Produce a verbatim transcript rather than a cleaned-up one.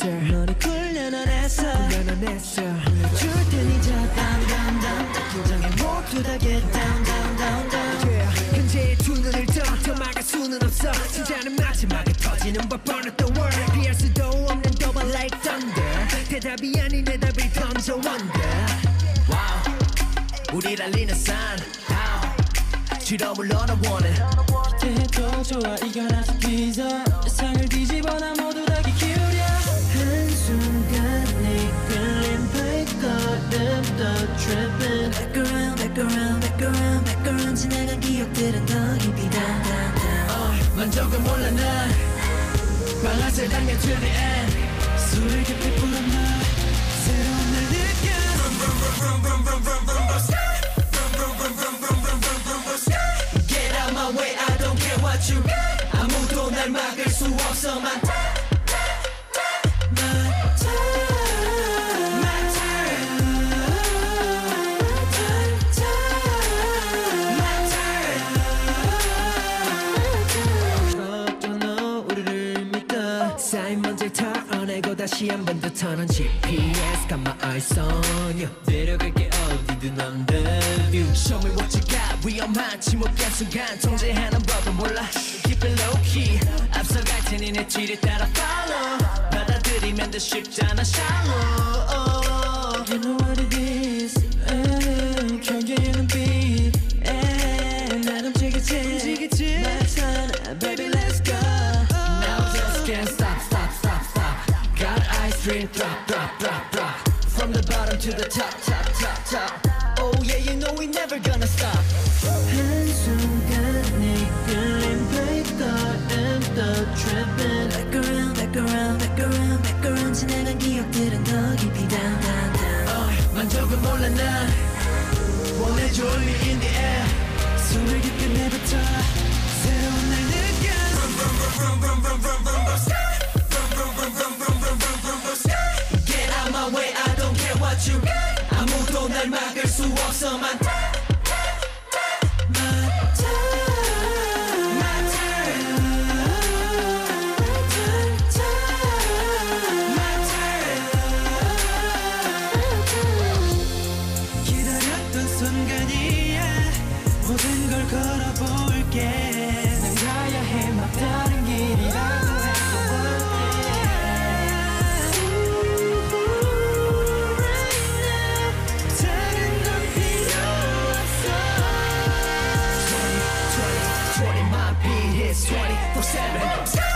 pressure 머리 굴려놔냈어 굴려놔냈어 줄 테니 자 down down down 긴장해 모두 다 get down down down down yeah. 현재의 두 눈을 떠 더 막을 수는 없어 진짜는 마지막에 터지는 법 burn up the world 피할 수도 없는 double like thunder 대답이 아닌 대답을 던져 wonder wow. 우리 달리는 산 지럼을 너나 원해 기대해도 좋아 이겨나서 기자 세상을 뒤집어 나 모두 다 귀 기울여 한순간 네 끌림 발걸음 더 tripping Back around back around back around back around 지나간 기억들은 더 깊이 down down down uh, 만족은 몰라 난 빨간색 당겨 to the end 술을 깊이 불어넣어 새로운 날 느껴 Get out my way I don't care what you 아무도 날 막을 수 없어 만 쌓인 먼지를 털어내고 다시 한 번 더 터는 지피에스 got my eyes on you 데려갈게 어디든 on the view Show me what you got 위험한 침묵의 순간 통제하는 법은 몰라 Keep it low key 앞서갈 테니 내 뒤를 따라 follow 받아들이면 더 쉽잖아 shallow You know what it is 경계하는 beat 날 움직이지 나타나 baby let's go Now just can't stop stop stop stop Got ice cream drop drop drop drop From the bottom to the top top top top Oh yeah you know we never gonna stop 한순간 네 끌림 발걸음 더 tripping Back around back around back around back around 지나간 기억들은 더 깊이 down down down uh, 만족은 몰라 난 원해줘 me in the air 숨을 깊게 내뱉어 새로운 날 느껴 Get out my way I don't care what you 아무도 날 막을 수 없어 만 기다렸던 순간이야 모든 걸 걸어볼게 난 가야 해 막다른 길이라고 twenty, my beat hits twenty-four seven